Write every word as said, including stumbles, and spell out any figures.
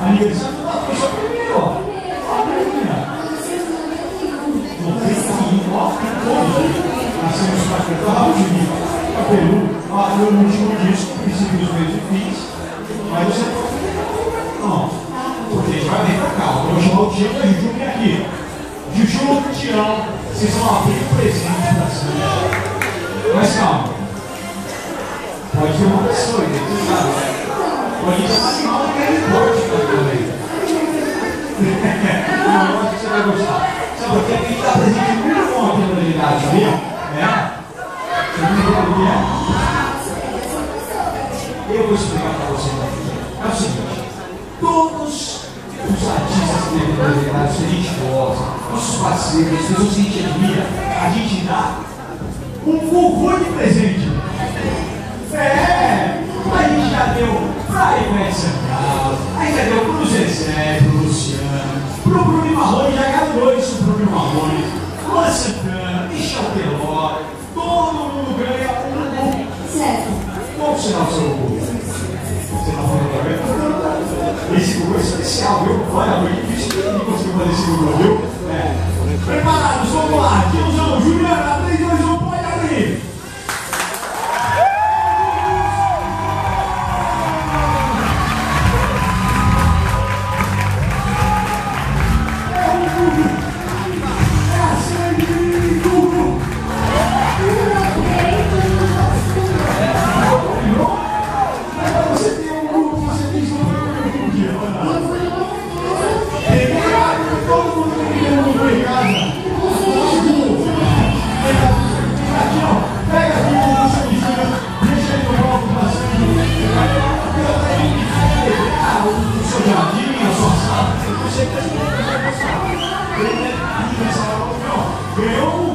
Aniversário da pessoa primeiro, ó. noventa e um, ó, que todo. Nascemos para cantar o Juninho, Capeludo, ó, meu último disco, princípios, meios e fins. Mas você não, porque a gente vai bem pra cá. Eu vou chamar o Tião e a Juju vem aqui. Juju, Tião, vocês vão abrir presente pra cima. Mas calma. Pode ter uma pessoa aí, tu sabe? Pode ter uma animal naquele corte também. Não, eu acho que você vai gostar. Sabe por quê? Porque a gente dá presente muito bom aqui na unidade, viu? É? Você não entendeu o que é? Eu vou explicar para você. É o seguinte: todos os artistas que têm na unidade, que a gente gosta, nossos parceiros, as pessoas que a gente admira, a gente dá um vovô de presente. É! A gente já deu pra Ivete Sangalo, a gente já deu pro Zezé, pro Luciano, pro Bruno Marrone, já ganhou isso pro Bruno Marrone, Luan Santana, Michel Teló, todo mundo ganha um um. Certo. Qual será o seu Gugu? Você tá falando agora? Esse Gugu é especial, viu? Olha, foi difícil que ele conseguiu fazer esse Gugu, viu? É. Preparados, vamos lá, Tiozão, Juliana, três, dois, um, pode abrir! Ganhou